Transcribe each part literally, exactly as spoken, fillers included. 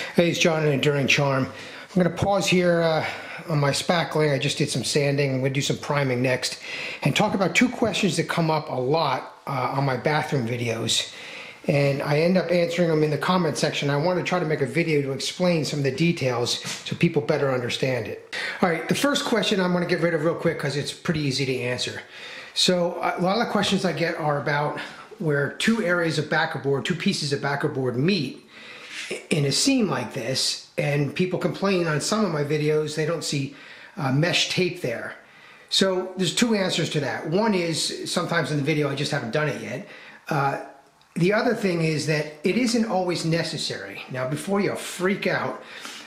Hey, it's John in Enduring Charm. I'm going to pause here uh, on my spackling. I just did some sanding. I'm going to do some priming next and talk about two questions that come up a lot uh, on my bathroom videos. And I end up answering them in the comment section. I want to try to make a video to explain some of the details so people better understand it. All right, the first question I'm going to get rid of real quick because it's pretty easy to answer. So a lot of the questions I get are about where two areas of backerboard, two pieces of backerboard meet in a seam like this, and people complain on some of my videos they don't see uh, mesh tape there. So there's two answers to that. One is sometimes in the video I just haven't done it yet. Uh, the other thing is that it isn't always necessary. Now before you freak out,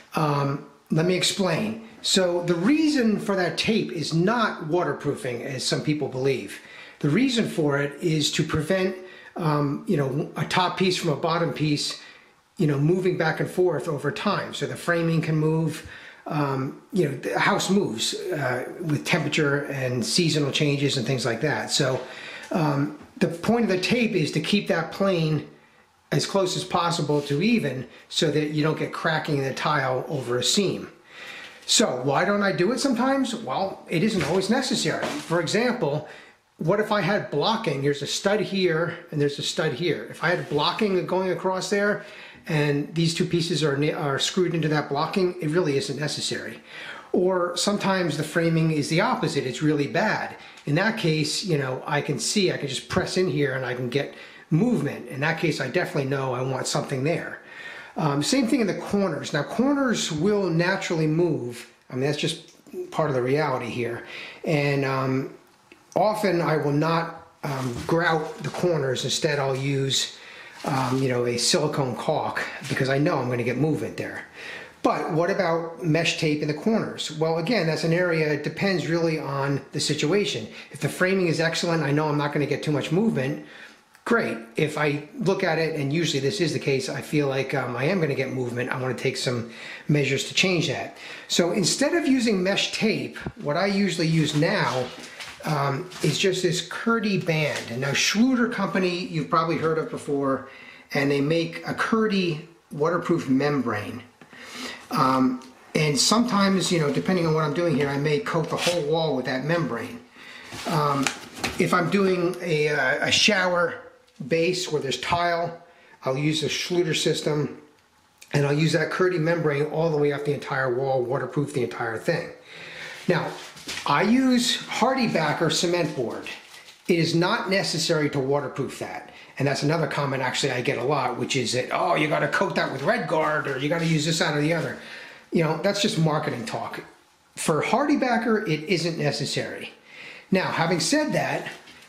um, let me explain. So the reason for that tape is not waterproofing as some people believe. The reason for it is to prevent um, you know, a top piece from a bottom piece you know, moving back and forth over time. So the framing can move, um, you know, the house moves uh, with temperature and seasonal changes and things like that. So um, the point of the tape is to keep that plane as close as possible to even so that you don't get cracking in the tile over a seam. So why don't I do it sometimes? Well, it isn't always necessary. For example, what if I had blocking? There's a stud here and there's a stud here. If I had blocking going across there, and these two pieces are, are screwed into that blocking, it really isn't necessary. Or sometimes the framing is the opposite, it's really bad. In that case, you know, I can see, I can just press in here and I can get movement. In that case, I definitely know I want something there. Um, same thing in the corners. Now corners will naturally move. I mean, that's just part of the reality here. And um, often I will not um, grout the corners. Instead, I'll use Um, you know, a silicone caulk because I know I'm going to get movement there. But what about mesh tape in the corners? Well, again, that's an area, it depends really on the situation. If the framing is excellent, I know I'm not going to get too much movement, great. If I look at it, and usually this is the case, I feel like um, I am going to get movement, I want to take some measures to change that. So instead of using mesh tape, what I usually use now Um, is just this Curdy band. And now Schluter company you've probably heard of before, and they make a Curdy waterproof membrane. Um, and sometimes, you know, depending on what I'm doing here, I may coat the whole wall with that membrane. Um, if I'm doing a, a shower base where there's tile, I'll use the Schluter system, and I'll use that Curdy membrane all the way up the entire wall, waterproof the entire thing. Now, I use HardieBacker cement board. It is not necessary to waterproof that. And that's another comment actually I get a lot, which is that, oh, you gotta coat that with RedGuard, or you gotta use this, that, or the other. You know, that's just marketing talk. For HardieBacker, it isn't necessary. Now, having said that,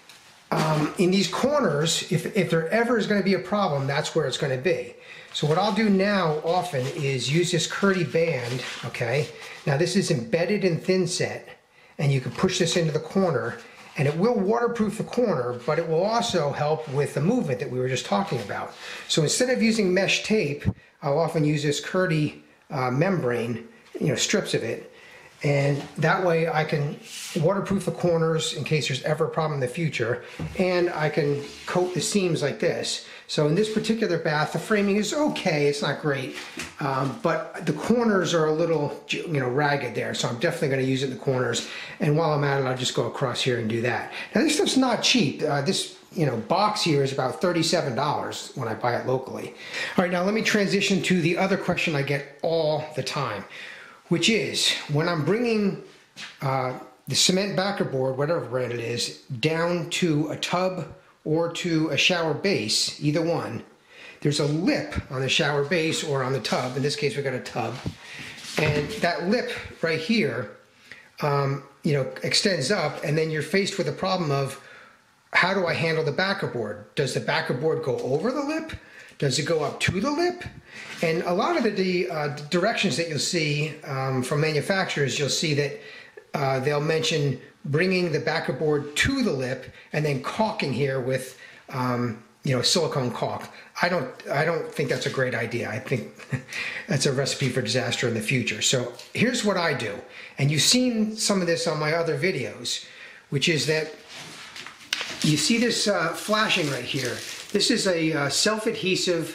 um, in these corners, if, if there ever is gonna be a problem, that's where it's gonna be. So what I'll do now often is use this Curdy band, okay? Now this is embedded in thinset, and you can push this into the corner, and it will waterproof the corner, but it will also help with the movement that we were just talking about. So instead of using mesh tape, I'll often use this Curdy uh, membrane, you know, strips of it, and that way I can waterproof the corners in case there's ever a problem in the future, and I can coat the seams like this. So in this particular bath, the framing is okay, it's not great, um, but the corners are a little, you know, ragged there, so I'm definitely going to use it in the corners. And while I'm at it, I'll just go across here and do that. Now this stuff's not cheap. Uh, this, you know, box here is about thirty-seven dollars when I buy it locally. All right, now let me transition to the other question I get all the time, which is when I'm bringing uh, the cement backerboard, whatever brand it is, down to a tub or to a shower base, either one, there's a lip on the shower base or on the tub. In this case, we've got a tub. And that lip right here, um, you know, extends up, and then you're faced with the problem of, how do I handle the backerboard? Does the backerboard go over the lip? Does it go up to the lip? And a lot of the, the uh, directions that you'll see um, from manufacturers, you'll see that uh, they'll mention bringing the backerboard to the lip and then caulking here with um, you know, silicone caulk. I don't, I don't think that's a great idea. I think that's a recipe for disaster in the future. So here's what I do, and you've seen some of this on my other videos, which is that you see this uh, flashing right here. This is a uh, self-adhesive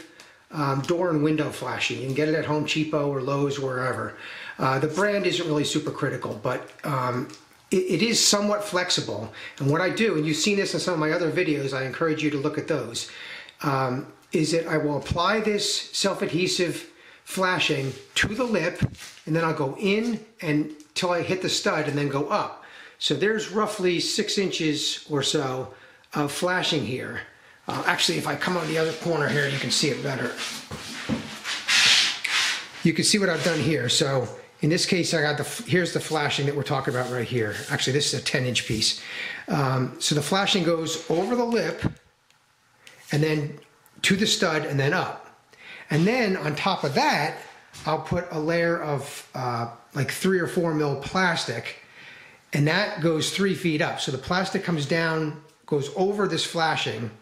um, door and window flashing. You can get it at Home Depot or Lowe's, wherever. Uh, the brand isn't really super critical, but um, it, it is somewhat flexible. And what I do, and you've seen this in some of my other videos, I encourage you to look at those, um, is that I will apply this self-adhesive flashing to the lip, and then I'll go in until I hit the stud and then go up. So there's roughly six inches or so of flashing here. Uh, actually, if I come on the other corner here, you can see it better. You can see what I've done here. So in this case, I got the, here's the flashing that we're talking about right here. Actually, this is a ten inch piece. Um, so the flashing goes over the lip and then to the stud and then up. And then on top of that, I'll put a layer of uh, like three or four mil plastic, and that goes three feet up. So the plastic comes down, goes over this flashing.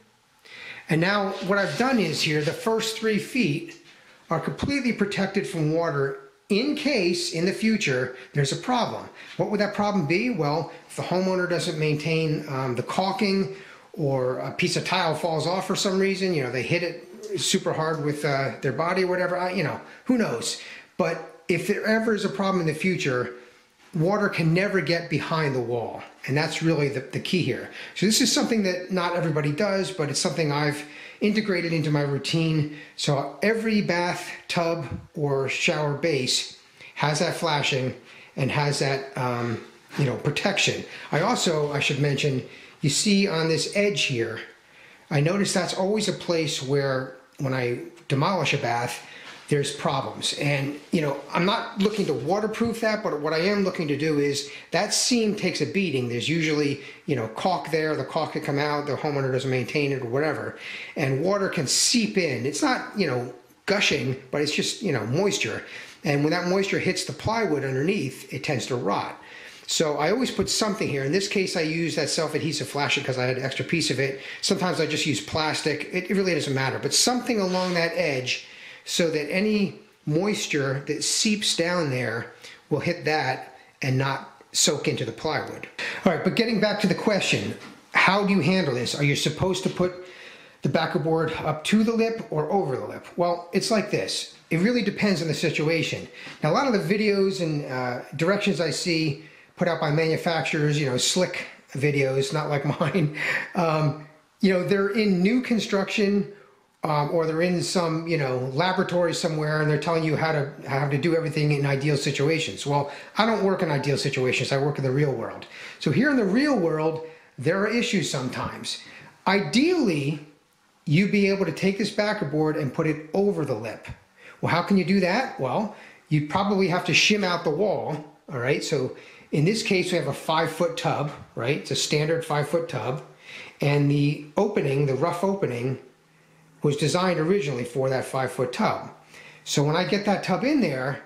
And now what I've done is here, the first three feet are completely protected from water in case in the future there's a problem. What would that problem be? Well, if the homeowner doesn't maintain um, the caulking, or a piece of tile falls off for some reason, you know, they hit it super hard with uh, their body or whatever, I, you know, who knows. But if there ever is a problem in the future, water can never get behind the wall. And that's really the, the key here. So this is something that not everybody does, but it's something I've integrated into my routine. So every bathtub or shower base has that flashing and has that, um, you know, protection. I also, I should mention, you see on this edge here, I notice that's always a place where when I demolish a bath, there's problems. And, you know, I'm not looking to waterproof that, but what I am looking to do is that seam takes a beating. There's usually, you know, caulk there, the caulk can come out, the homeowner doesn't maintain it or whatever, and water can seep in. It's not, you know, gushing, but it's just, you know, moisture. And when that moisture hits the plywood underneath, it tends to rot. So I always put something here. In this case, I use that self-adhesive flashing because I had an extra piece of it. Sometimes I just use plastic. It, it really doesn't matter, but something along that edge so that any moisture that seeps down there will hit that and not soak into the plywood. All right, but getting back to the question, how do you handle this? Are you supposed to put the Backerboard up to the lip or over the lip? Well, it's like this. It really depends on the situation. Now, a lot of the videos and uh, directions I see put out by manufacturers, you know, slick videos, not like mine, um, you know, they're in new construction, um, or they're in some, you know, laboratory somewhere, and they're telling you how to how to do everything in ideal situations. Well, I don't work in ideal situations. I work in the real world. So here in the real world, there are issues sometimes. Ideally, you'd be able to take this Backerboard and put it over the lip. Well, how can you do that? Well, you'd probably have to shim out the wall, all right? So in this case, we have a five foot tub, right? It's a standard five foot tub. And the opening, the rough opening, was designed originally for that five foot tub. So when I get that tub in there,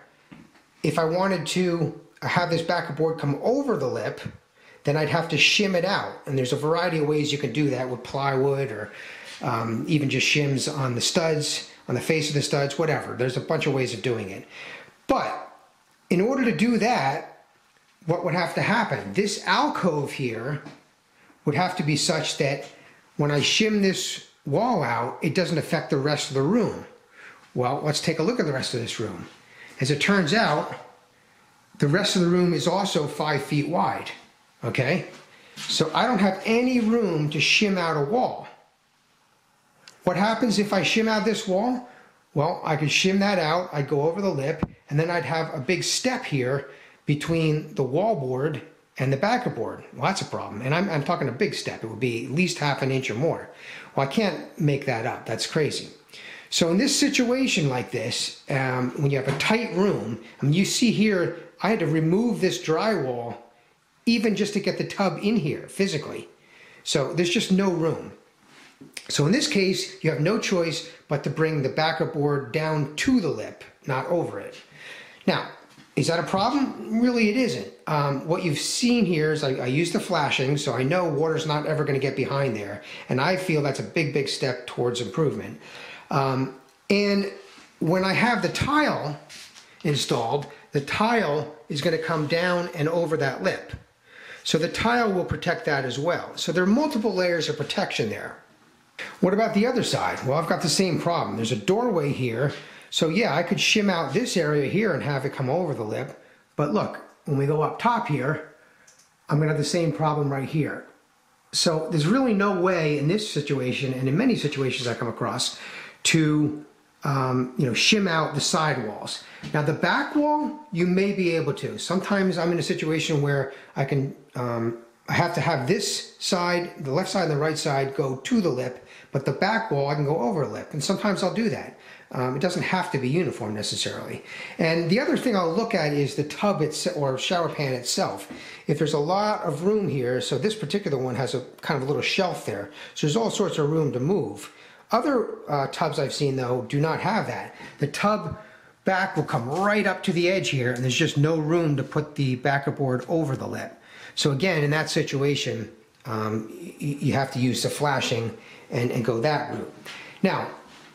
if I wanted to have this Backerboard come over the lip, then I'd have to shim it out. And there's a variety of ways you can do that with plywood, or um, even just shims on the studs, on the face of the studs, whatever. There's a bunch of ways of doing it. But in order to do that, what would have to happen? This alcove here would have to be such that when I shim this wall out, it doesn't affect the rest of the room. Well, let's take a look at the rest of this room. As it turns out, the rest of the room is also five feet wide, okay? So I don't have any room to shim out a wall. What happens if I shim out this wall? Well, I could shim that out, I'd go over the lip, and then I'd have a big step here between the wallboard and the Backerboard. Well, that's a problem. And I'm, I'm talking a big step. It would be at least half an inch or more. Well, I can't make that up. That's crazy. So in this situation like this, um, when you have a tight room, I mean, you see here, I had to remove this drywall even just to get the tub in here physically. So there's just no room. So in this case, you have no choice but to bring the Backerboard down to the lip, not over it. Now, is that a problem? Really, it isn't. Um, what you've seen here is I, I use the flashing, so I know water's not ever going to get behind there, and I feel that's a big, big step towards improvement. Um, and when I have the tile installed, the tile is going to come down and over that lip. So the tile will protect that as well. So there are multiple layers of protection there. What about the other side? Well, I've got the same problem. There's a doorway here. So yeah, I could shim out this area here and have it come over the lip. But look, when we go up top here, I'm gonna have the same problem right here. So there's really no way in this situation, and in many situations I come across, to um, you know, shim out the side walls. Now the back wall, you may be able to. Sometimes I'm in a situation where I can, um, I have to have this side, the left side and the right side go to the lip, but the back wall I can go over the lip, and sometimes I'll do that. Um, it doesn't have to be uniform necessarily. And the other thing I'll look at is the tub itself, or shower pan itself. If there's a lot of room here, so this particular one has a kind of a little shelf there, so there's all sorts of room to move. Other uh, tubs I've seen though do not have that. The tub back will come right up to the edge here, and there's just no room to put the Backerboard over the lip. So again, in that situation, um, you have to use the flashing and, and go that route. Now,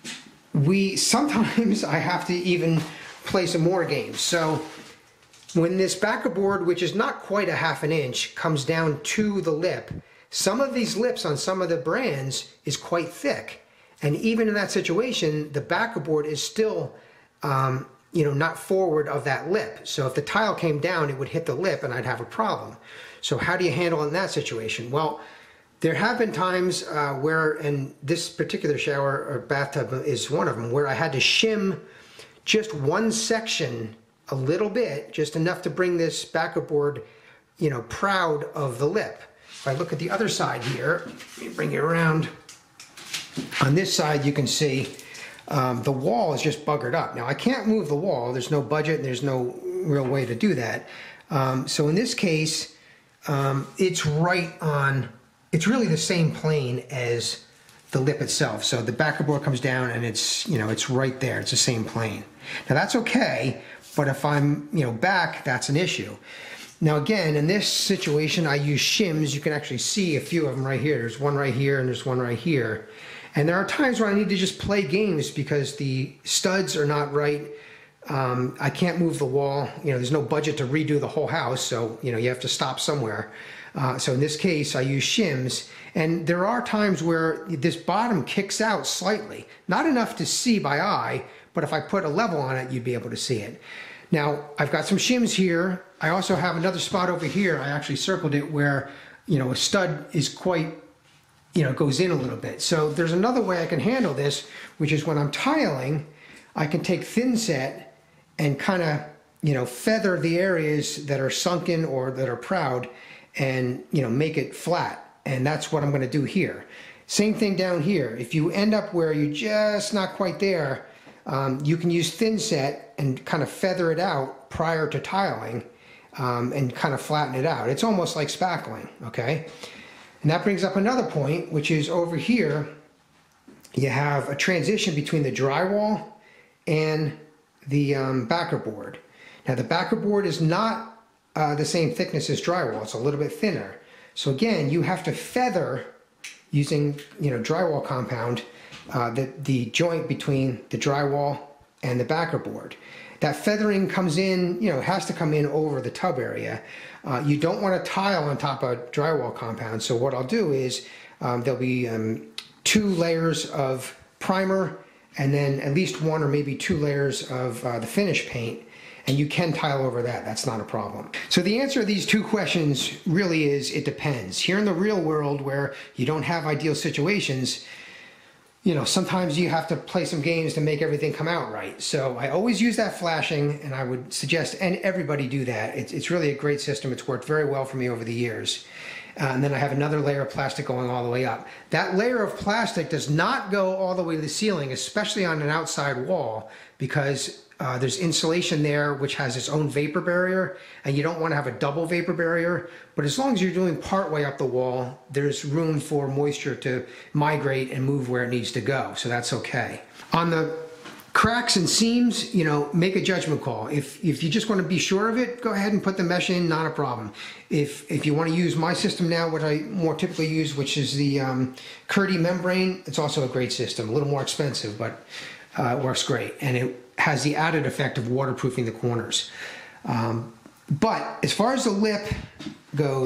we sometimes I have to even play some more games. So when this Backerboard, which is not quite a half an inch, comes down to the lip, some of these lips on some of the brands is quite thick. And even in that situation, the Backerboard is still um, you know, not forward of that lip. So if the tile came down, it would hit the lip and I'd have a problem. So how do you handle it in that situation? Well, there have been times uh, where, and this particular shower or bathtub is one of them, where I had to shim just one section a little bit, just enough to bring this Backerboard, you know, proud of the lip. If I look at the other side here, let me bring it around. On this side, you can see um, the wall is just buggered up. Now, I can't move the wall. There's no budget, and there's no real way to do that. Um, so in this case, um, it's right on. It's really the same plane as the lip itself. So the Backerboard comes down and it's, you know, it's right there. It's the same plane. Now that's okay, but if I'm, you know, back, that's an issue. Now again, in this situation, I use shims. You can actually see a few of them right here. There's one right here and there's one right here. And there are times where I need to just play games because the studs are not right. Um, I can't move the wall. You know, there's no budget to redo the whole house, so, you know, you have to stop somewhere. Uh, so in this case, I use shims, and there are times where this bottom kicks out slightly. Not enough to see by eye, but if I put a level on it, you'd be able to see it. Now, I've got some shims here. I also have another spot over here. I actually circled it where, you know, a stud is quite, you know, goes in a little bit. So there's another way I can handle this, which is when I'm tiling, I can take thinset and kind of, you know, feather the areas that are sunken or that are proud and, you know, make it flat. And that's what I'm going to do here. Same thing down here. If you end up where you're just not quite there, um, you can use thinset and kind of feather it out prior to tiling um, and kind of flatten it out. It's almost like spackling, okay? And that brings up another point, which is over here, you have a transition between the drywall and the um, Backerboard. Now the Backerboard is not uh, the same thickness as drywall. It's a little bit thinner. So again, you have to feather using, you know, drywall compound uh, the, the joint between the drywall and the Backerboard. That feathering comes in, you know, has to come in over the tub area. Uh, you don't want to tile on top of drywall compound. So what I'll do is um, there'll be um, two layers of primer and then at least one or maybe two layers of uh, the finish paint, and you can tile over that. That's not a problem. So the answer to these two questions really is it depends. Here in the real world where you don't have ideal situations, you know, sometimes you have to play some games to make everything come out right. So I always use that flashing, and I would suggest and everybody do that. It's, it's really a great system. It's worked very well for me over the years. Uh, and then I have another layer of plastic going all the way up. That layer of plastic does not go all the way to the ceiling, especially on an outside wall, because uh, there's insulation there which has its own vapor barrier, and you don't want to have a double vapor barrier. But as long as you're doing part way up the wall, there's room for moisture to migrate and move where it needs to go, so that's okay. On the cracks and seams, you know, make a judgment call. If if you just want to be sure of it, go ahead and put the mesh in, not a problem. If if you want to use my system now, what I more typically use, which is the um, Curdy membrane, it's also a great system. A little more expensive, but uh, it works great, and it has the added effect of waterproofing the corners. Um, but as far as the lip goes,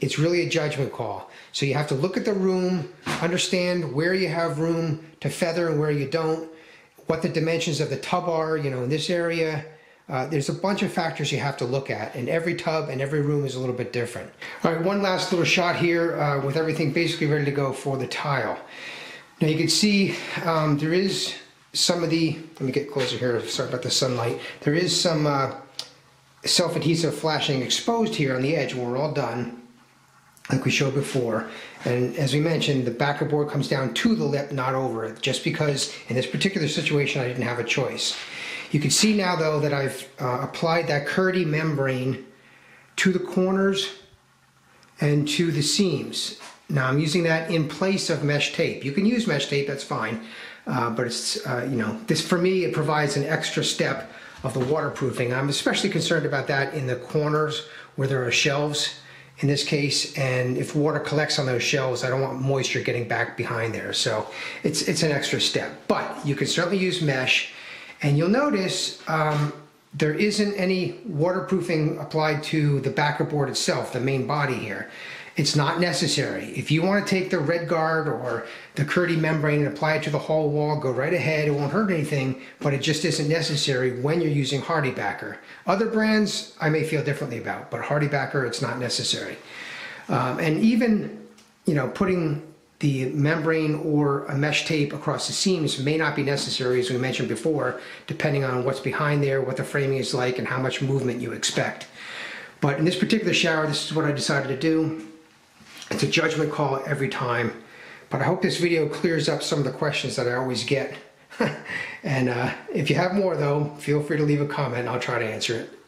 it's really a judgment call. So you have to look at the room, understand where you have room to feather and where you don't, what the dimensions of the tub are, you know, in this area. Uh, there's a bunch of factors you have to look at, and every tub and every room is a little bit different. All right, one last little shot here uh, with everything basically ready to go for the tile. Now you can see um, there is some of the, let me get closer here, sorry about the sunlight. There is some uh, self-adhesive flashing exposed here on the edge when we're all done, like we showed before. And as we mentioned, the Backerboard comes down to the lip, not over it, just because in this particular situation I didn't have a choice. You can see now though that I've uh, applied that Curdy membrane to the corners and to the seams. Now I'm using that in place of mesh tape. You can use mesh tape, that's fine, uh, but it's, uh, you know, this for me, it provides an extra step of the waterproofing. I'm especially concerned about that in the corners where there are shelves in this case, and if water collects on those shelves, I don't want moisture getting back behind there. So it's, it's an extra step, but you can certainly use mesh. And you'll notice um, there isn't any waterproofing applied to the Backerboard itself, the main body here. It's not necessary. If you want to take the Red Guard or the Curdy membrane and apply it to the whole wall, go right ahead. It won't hurt anything, but it just isn't necessary when you're using HardieBacker. Other brands I may feel differently about, but HardieBacker, it's not necessary. Um, and even, you know, putting the membrane or a mesh tape across the seams may not be necessary, as we mentioned before, depending on what's behind there, what the framing is like, and how much movement you expect. But in this particular shower, this is what I decided to do. It's a judgment call every time. But I hope this video clears up some of the questions that I always get. And uh, if you have more though, feel free to leave a comment and I'll try to answer it.